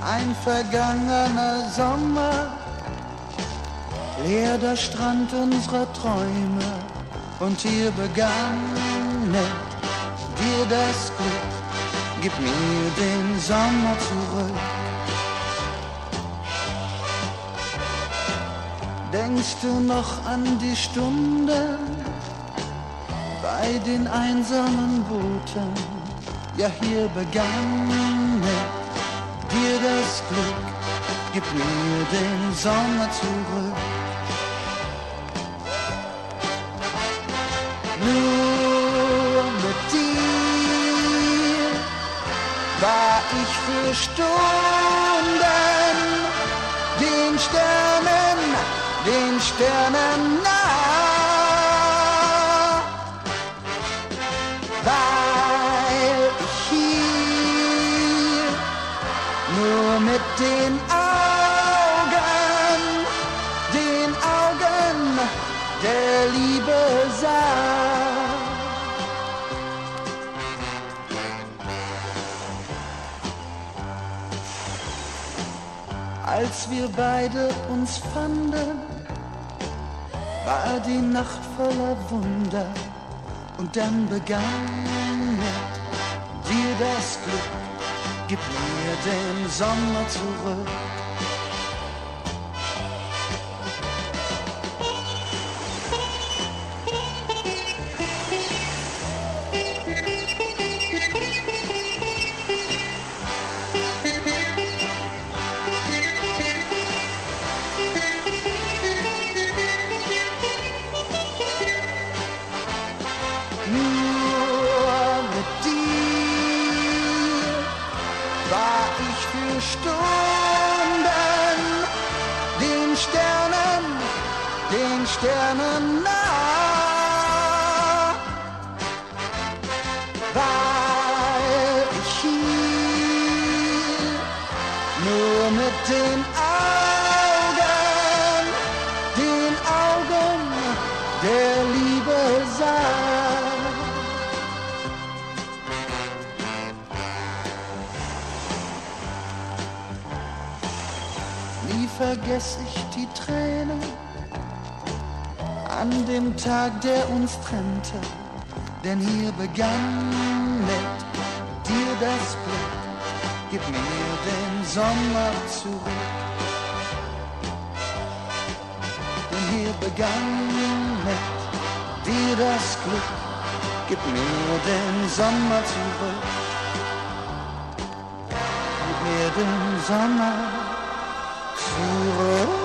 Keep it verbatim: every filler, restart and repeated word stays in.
ein vergangener Sommer, leer der Strand unserer Träume. Und hier begann mit dir das Glück, gib mir den Sommer zurück. Denkst du noch an die Stunden bei den einsamen Booten? Ja, hier begann mit dir das Glück, gib mir den Sommer zurück. Nur mit dir war ich für Stunden den Sternen, den Sternen nah, weil ich hier nur mit den Augen, den Augen der Liebe sah. Als wir beide uns fanden, war die Nacht voller Wunder. Und dann begann mit dir das Glück, gib mir den Sommer zurück. Nur mit dir war ich für Stunden den Sternen, den Sternen nah, weil ich hier nur mit den Augen, den Augen der Liebe sah. Nie vergess ich die Tränen an dem Tag, der uns trennte, denn hier begann mit dir das Glück, gib mir den Sommer zurück. Denn hier begann mit dir das Glück, gib mir den Sommer zurück. Gib mir den Sommer zurück.